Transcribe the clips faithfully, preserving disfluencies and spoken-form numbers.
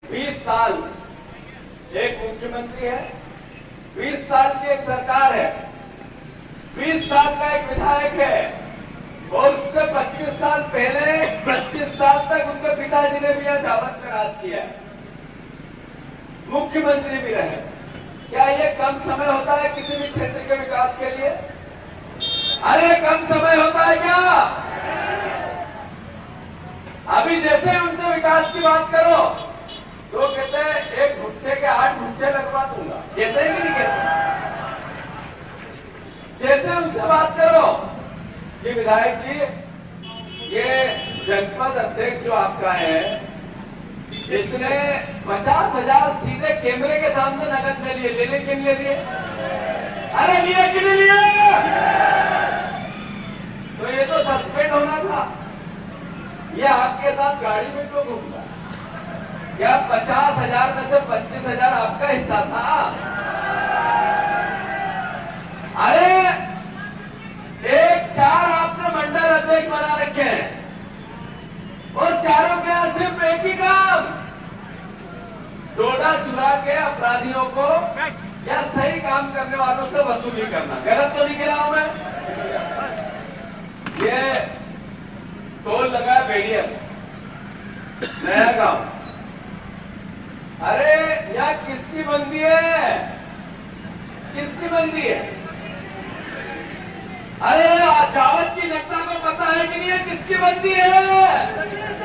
बीस साल एक मुख्यमंत्री है, बीस साल की एक सरकार है, बीस साल का एक विधायक है और उससे पच्चीस साल पहले पच्चीस साल तक उनके पिताजी ने भी यहाँ जावत में राज किया है, मुख्यमंत्री भी रहे। क्या ये कम समय होता है किसी भी क्षेत्र के विकास के लिए? अरे कम समय होता है क्या? अभी जैसे उनसे विकास की बात करो तो कहते हैं एक भुट्टे के आठ भुट्टे लगवा दूंगा, कहते हैं कि नहीं कहते? जैसे उनसे बात करो कि विधायक जी ये जनपद अध्यक्ष जो आपका है जिसने पचास हजार सीधे कैमरे के सामने नकद ले लिए, लेने के लिए लिए? अरे लिए कि नहीं लिए? तो ये तो सस्पेंड होना था। ये आपके साथ गाड़ी में क्यों घूमता? क्या पचास हजार में से पच्चीस हजार आपका हिस्सा था? अरे एक चार आपने मंडल अध्यक्ष बना रखे हैं और चारों के यहां सिर्फ एक ही काम, डोडा चुरा के अपराधियों को या सही काम करने वालों से वसूली करना। गलत तो नहीं कह रहा हूं मैं? ये टोल लगा बेड़िया नया गांव, अरे यहाँ किसकी बंदी है? किसकी बंदी है? अरे जावत की जनता को पता है कि नहीं है किसकी बंदी है?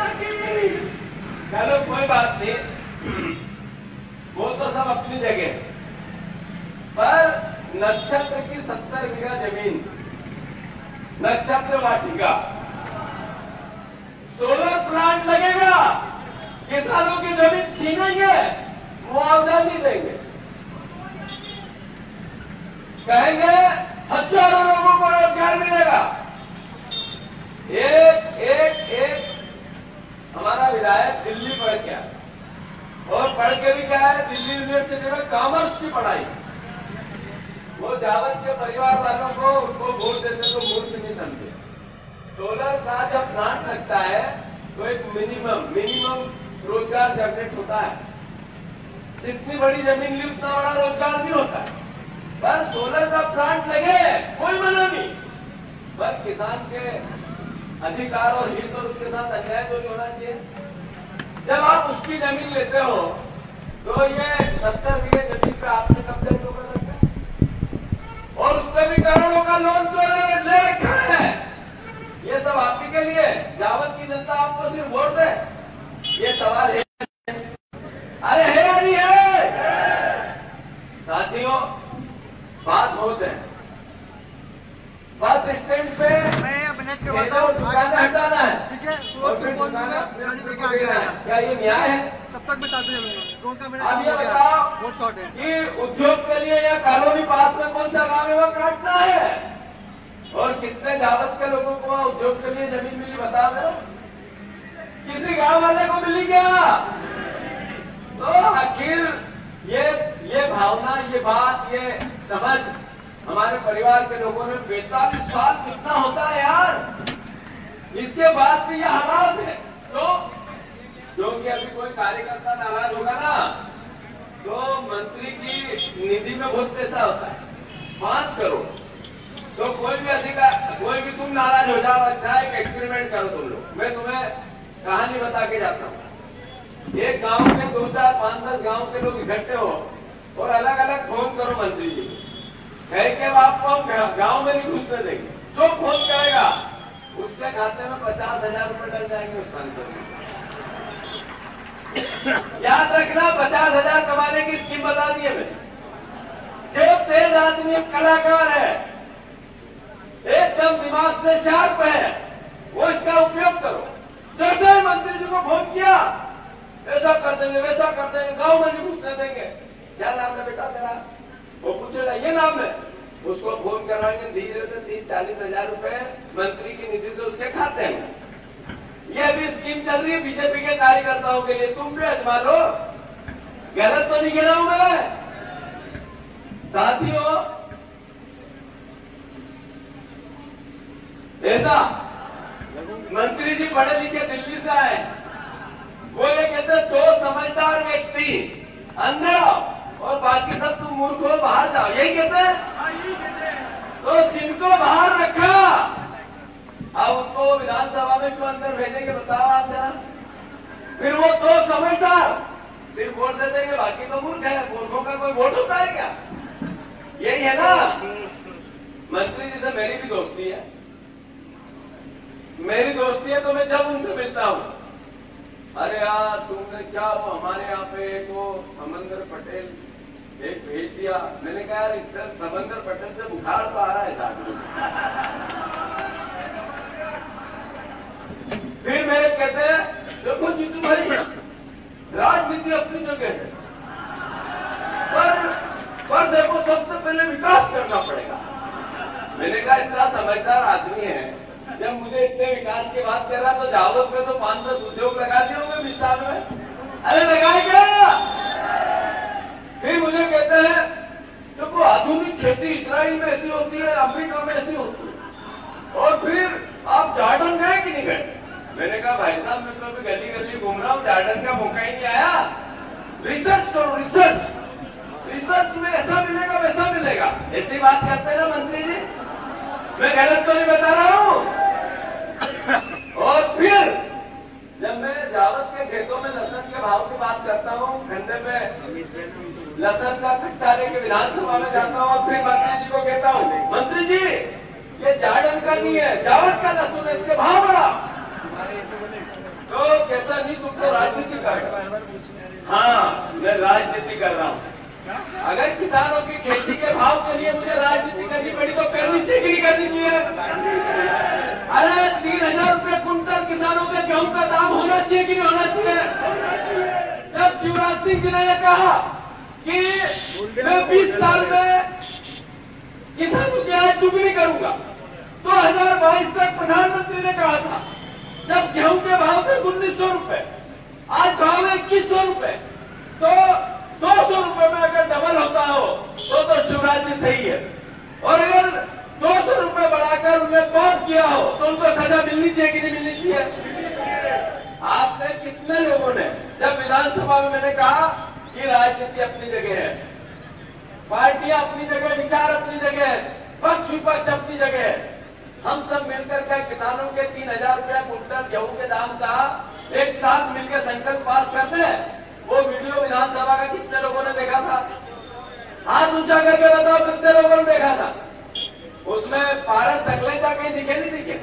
चलो कोई बात नहीं, वो तो सब अपनी जगह, पर नक्षत्र की सत्तर बीघा जमीन, नक्षत्र वाटिका, सोलर प्लांट लगेगा, किसानों की जमीन छीनेंगे, मुआवजा नहीं देंगे, कहेंगे हजारों लोगों को रोजगार मिलेगा। एक एक एक हमारा विधायक दिल्ली पढ़ के आया और पढ़ के भी क्या है, दिल्ली यूनिवर्सिटी में कॉमर्स की पढ़ाई। वो जावत के परिवार वालों को उनको वोट देते तो मूर्ख नहीं समझे। सोलर का जब प्लांट लगता है तो एक मिनिमम मिनिमम रोजगार जनरेट होता है। जितनी बड़ी जमीन ली उतना बड़ा रोजगार नहीं होता है, पर सोलर का प्लांट लगे कोई मना नहीं, पर किसान के अधिकार और हित और उसके साथ अन्याय तो नहीं होना चाहिए। जब आप उसकी जमीन लेते हो तो ये सत्तर बीघे जमीन पे आपने कब्जा क्यों कर रखा है और उस पर भी करोड़ों का लोन क्यों ले रखा है? ये सब आप ही के लिए, जावत की जनता आपको सिर्फ वोट दे, ये सवाल है। अरे है या नहीं है? साथियों बात होते हैं बस स्टैंड पे दुकान हटाना है, ठीक है, क्या ये न्याय है? तब तक बता दें। अब ये बताओ कि उद्योग के लिए या कॉलोनी पास में कौन सा गांव है वो काटना है और कितने जावत के लोगों को वहां उद्योग के लिए जमीन मिली बता दो? किसी गांव वाले को मिली क्या? तो आखिर ये ये भावना, ये बात, ये समझ हमारे परिवार के लोगों ने पैंतालीस साल कितना होता है यार, इसके बाद भी ये हालात है। तो क्योंकि अभी कोई कार्यकर्ता नाराज होगा ना तो मंत्री की निधि में बहुत पैसा होता है, पांच करोड़। तो कोई भी अधिकार, कोई भी तुम नाराज हो जाओ, अच्छा एक एक्सपेरिमेंट करो तुम लोग। मैं तुम्हें कहानी बता के जाता हूँ। एक गांव के दो चार पांच दस गांव के लोग इकट्ठे हो और अलग अलग फोन करो मंत्री जी को, कह के आपको गांव में नहीं घुसने देंगे। जो फोन करेगा उसके खाते में पचास हजार रुपए डल जाएंगे उस सांसद में। याद रखना, पचास हजार कमाने की स्कीम बता दी है मैंने। जो तेज आदमी कलाकार है, एकदम दिमाग से शार्प है, वो इसका उपयोग करो। जैसे मंत्री जी को फोन किया, ऐसा कर देंगे वैसा कर देंगे, गांव में नहीं घुसने देंगे। क्या नाम है बेटा तेरा? वो पूछेगा ये नाम है, उसको फोन कराएंगे, धीरे से तीस चालीस हजार रुपए मंत्री की निधि से उसके खाते में। ये अभी स्कीम चल रही है बीजेपी के कार्यकर्ताओं के लिए, तुम भी आजमा लो। गलत तो नहीं कह रहा हूं मैं साथियों? ऐसा मंत्री जी पढ़े लिखे दिल्ली से आए, वो ये कहते दो समझदार व्यक्ति जी अंदर आओ और बाकी सब तुम मूर्ख हो बाहर जाओ, यही कहते हैं। तो जिनको बाहर रखा अब उनको विधानसभा में क्यों अंदर भेजेंगे बताओ आप जरा। फिर वो दो समझदार सिर्फ वोट दे देंगे, बाकी तो मूर्ख है। मूर्खों का कोई वोट होता है क्या? यही है ना। मंत्री जी से मेरी भी दोस्ती है, मेरी दोस्ती है तो मैं जब उनसे मिलता हूं, अरे यार तुमने क्या वो हमारे यहाँ पे एक वो समंदर पटेल एक भेज दिया। मैंने कहा यार इससे समंदर पटेल से बुखार तो आ रहा है साथ में। फिर मेरे कहते हैं देखो जीतू भाई राजनीति अपनी जगह है, पर पर देखो सबसे पहले विकास करना पड़ेगा। मैंने कहा इतना समझदार आदमी है, जब मुझे इतने विकास की बात कर रहा तो जावत में तो पांच दस उद्योग लगा दिए होंगे बीस साल में, अरे लगाए क्या? फिर मुझे कहते हैं देखो आधुनिक खेती इजराइल में ऐसी होती है, अफ्रीका में ऐसी होती है, और फिर आप जार्डन गए कि नहीं गए? मैंने कहा भाई साहब मैं तो अभी गली गली घूम रहा हूँ, जार्डन का मौका ही नहीं आया। रिसर्च करो, रिसर्च रिसर्च में ऐसा मिलेगा वैसा मिलेगा, ऐसी बात करते हैं ना मंत्री जी, मैं गलत तो नहीं बता रहा हूँ। और फिर जब मैं जावत के खेतों में लहसुन के भाव की बात करता हूँ, खंडे में लहसुन का कट्टा लेके विधानसभा में जाता हूँ और फिर मंत्री जी को कहता हूँ मंत्री जी ये जार्डन का नहीं है, जावत का लहसुन है, इसके भाव बढ़ा। तो कहता नहीं तुम तो राजनीति कर रहे हो। हाँ मैं राजनीति कर रहा हूँ। अगर किसानों की खेती के भाव के लिए मुझे राजनीति करनी पड़ी तो करनी चाहिए कि नहीं करनी चाहिए? अरे तीन हजार रुपए कुंटल किसानों के गेहूं का दाम होना चाहिए कि नहीं होना चाहिए? जब शिवराज सिंह जी ने यह कहा कि मैं बीस साल में किसानों की आय दुगनी करूंगा, दो हजार बाईस तक प्रधानमंत्री ने कहा था जब गेहूं के भाव थे उन्नीस सौ रुपए, आज भाव है इक्कीस सौ रुपए, तो दो सौ रुपए में अगर डबल होता हो तो तो शिवराज जी सही है, और अगर दो सौ रुपए बढ़ाकर उन्हें पाप किया हो तो उनको सजा मिलनी चाहिए कि नहीं मिलनी चाहिए? आपने कितने लोगों ने जब विधानसभा में मैंने कहा कि राजनीति अपनी जगह है, पार्टियां अपनी जगह, विचार अपनी जगह है, पक्ष विपक्ष अपनी जगह है, हम सब मिलकर के किसानों के तीन हजार रुपया कुंटल गेहूं के दाम का एक साथ मिलकर संकल्प पास करते हैं। वो वीडियो विधानसभा का कितने लोगों ने देखा था? हाथ ऊंचा करके बताओ कितने लोगों ने देखा था? उसमें पारस सकलेचा कहीं दिखे नहीं दिखे?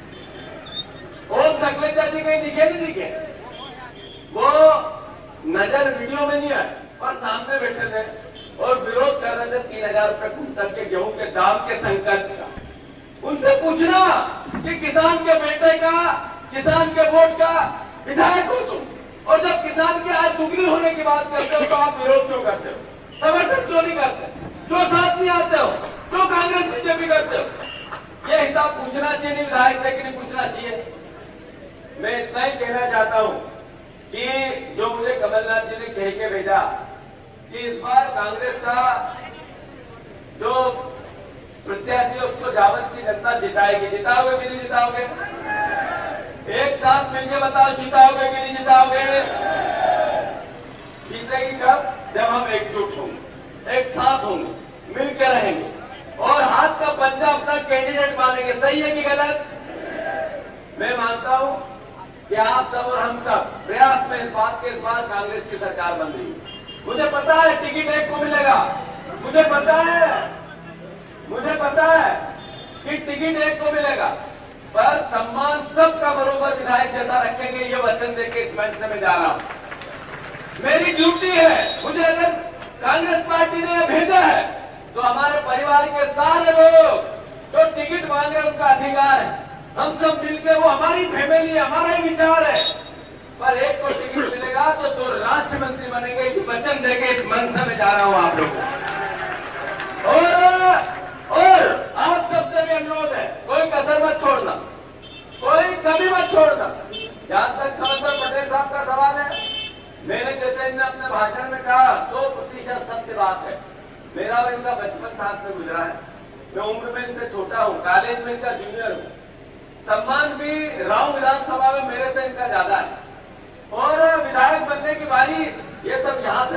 ओम सकलेचा जी कहीं दिखे नहीं दिखे? वो नजर वीडियो में नहीं है और सामने बैठे थे और विरोध कर रहे थे तीन हजार रुपए कुंटल के गेहूं के दाम के संकल्प का। उनसे पूछना कि किसान के बेटे का, किसान के वोट का विधायक हो तुम, और जब किसान की आय दुगनी होने की बात करते हो तो आप विरोध क्यों करते हो? समर्थन क्यों नहीं करते? क्यों साथ नहीं आते हो? क्यों कांग्रेस बीजेपी करते हो? ये हिसाब पूछना चाहिए नहीं विधायक से कि नहीं पूछना चाहिए? मैं इतना ही कहना चाहता हूं कि जो मुझे कमलनाथ जी ने कह के भेजा कि इस बार कांग्रेस का जो प्रत्याशी है उसको जावत की जनता जिताएगी, जिताओगे कि नहीं जिताओगे? एक साथ मिलकर बताओ जिताओगे कि नहीं जिताओगे? जीतेगी कब? जब हम एकजुट होंगे, एक साथ होंगे, मिलकर रहेंगे और हाथ का पंजा अपना कैंडिडेट मानेंगे। सही है कि गलत? मैं मानता हूं कि आप सब और हम सब प्रयास में इस बात के इस बार कांग्रेस की सरकार बन रही है। मुझे पता है टिकट एक को मिलेगा, मुझे पता है मुझे पता है कि टिकट एक को मिलेगा, पर सम्मान सबका बरोबर विधायक जैसा रखेंगे, ये वचन देके इस मंच से मैं जा रहा हूं। मेरी ड्यूटी है, मुझे अगर कांग्रेस पार्टी ने भेजा है तो हमारे परिवार के सारे लोग जो टिकट मांगे उनका अधिकार है, हम सब मिलकर, वो हमारी फैमिली, हमारा ही विचार है, पर एक को टिकट मिलेगा तो दो राज्य मंत्री बनेंगे, ये वचन देके इस मंच से मैं जा रहा हूं आप लोगों। और और आप सबसे भी अनुरोध है, कोई कसर मत छोड़ना, कोई कमी मत छोड़ना। जहां तक समंदर पटेल साहब का सवाल है, मैंने जैसे इनने अपने भाषण में कहा सौ प्रतिशत सत्य बात है। मेरा और इनका बचपन साथ में गुजरा है, मैं उम्र में इनसे छोटा हूं, कॉलेज में इनका जूनियर हूं, सम्मान भी राव विधानसभा में मेरे से इनका ज्यादा है, और विधायक बनने की बारी ये सब यहां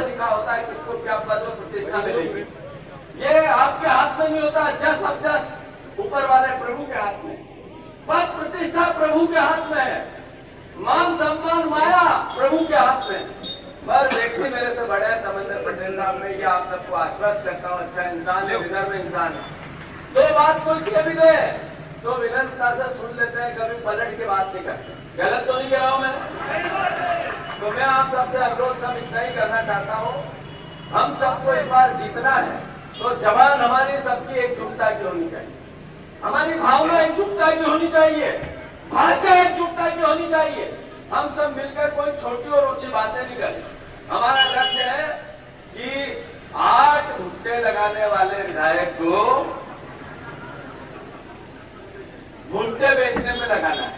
देखना मिलेगी। ये आपके हाथ में नहीं होता, जस अब जस ऊपर वाले प्रभु के हाथ में, पद प्रतिष्ठा प्रभु के हाथ में है, मान सम्मान माया प्रभु के हाथ में। बस व्यक्ति मेरे से बड़े हैं समंदर पटेल साहब, मैं ये आप सबको आश्वस्त करता हूँ, अच्छा इंसान है, विनम्र इंसान है। दो बात कोई कह भी दे तो विनम्रता से सुन लेते हैं, कभी पलट के बात नहीं करते। गलत तो नहीं कह रहा हूं मैं? तो मैं आप सबसे अनुरोध सब इतना ही करना चाहता हूं, हम सबको इस बार जीतना है तो जवान हमारी सबकी एकजुटता की होनी चाहिए, हमारी भावना एकजुटता की होनी चाहिए, भाषा एकजुटता की होनी चाहिए। हम सब मिलकर कोई छोटी और ऊंची बातें नहीं करें। हमारा लक्ष्य है कि आठ भुट्टे लगाने वाले विधायक को भुट्टे बेचने में लगाना है,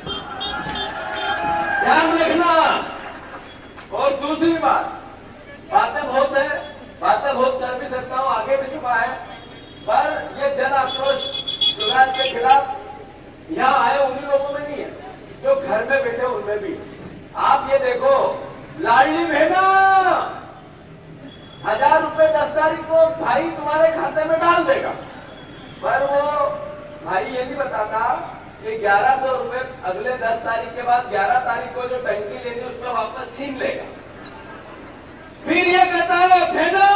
ध्यान रखना। और दूसरी बात, बातें बहुत है, बातें बहुत कर भी सकता हूं, आगे भी चुका है, पर ये जन आक्रोश शिवराज के खिलाफ यहां आए उन्हीं लोगों में नहीं है, जो घर में बैठे उनमें भी। आप ये देखो, लाडली बहना हजार रुपए दस तारीख को भाई तुम्हारे खाते में डाल देगा, पर वो भाई ये नहीं बताता कि ग्यारह सौ रुपए अगले दस तारीख के बाद ग्यारह तारीख को जो टंकी लेनी उसमें वापस छीन लेगा। फिर ये कहता है बहना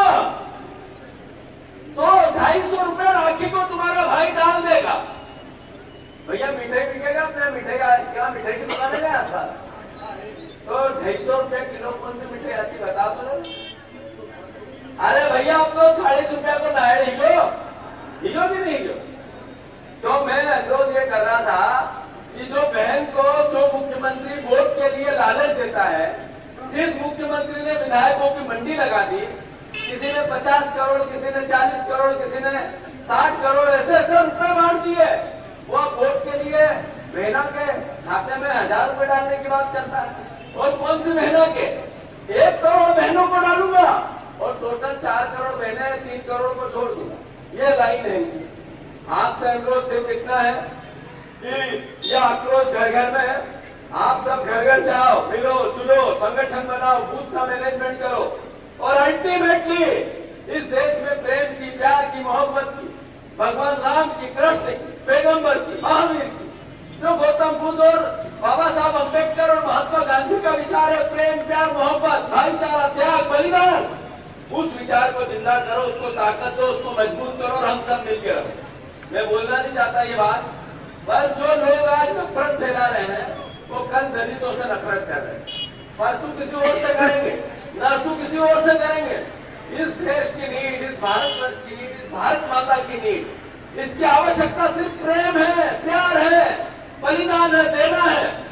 तो ढाई सौ रुपए राखी को तुम्हारा भाई डाल देगा। भैया मिठाई बिकेगा, अपने मिठाई क्या मिठाई की दुकान है गया था, तो ढाई सौ रुपए किलो कौन सी मिठाई आती बता दो। अरे भैया आप तो चालीस रुपया को नायर हिलो हिलो भी नहीं हिलो। तो मैं अनुरोध ये कर रहा था कि जो बहन को जो मुख्यमंत्री वोट के लिए लालच देता है, जिस मुख्यमंत्री ने विधायकों की मंडी लगा दी, किसी ने पचास करोड़, किसी ने चालीस करोड़, किसी ने साठ करोड़ ऐसे ऐसे रुपए बांट दिए, वो वोट के लिए बहना के खाते में हजार रुपए डालने की बात करता है। और कौन सी बहना के? एक करोड़ बहनों को डालूंगा और टोटल चार करोड़ बहने, तीन करोड़ को छोड़ दूंगा, ये लाइन है इनकी। आपसे अनुरोध सिर्फ इतना है कि यह आक्रोश घर घर में है, आप सब घर घर जाओ, मिलो जुलो, संगठन बनाओ, बूथ का मैनेजमेंट करो और अल्टीमेटली इस देश में प्रेम की, प्यार की, मोहब्बत की, भगवान राम की, कृष्ण की, पैगंबर की, महावीर की, जो गौतम बुद्ध और बाबा साहब अम्बेडकर और महात्मा गांधी का विचार है, प्रेम, प्यार, मोहब्बत, भाईचारा, त्याग, बलिदान, उस विचार को जिंदा करो, उसको ताकत दो, उसको मजबूत करो और हम सब मिलकर रहो। मैं बोलना नहीं चाहता ये बात, पर जो लोग आज नफरत फैला रहे हैं वो कल दलितों से नफरत कर रहे हैं, परसों किसी और से करेंगे, नरसों किसी और से करेंगे। इस देश की नीड, इस भारतवर्ष की नीड, इस भारत माता की नीड, इसकी आवश्यकता सिर्फ प्रेम है, प्यार है, बलिदान है, देना है।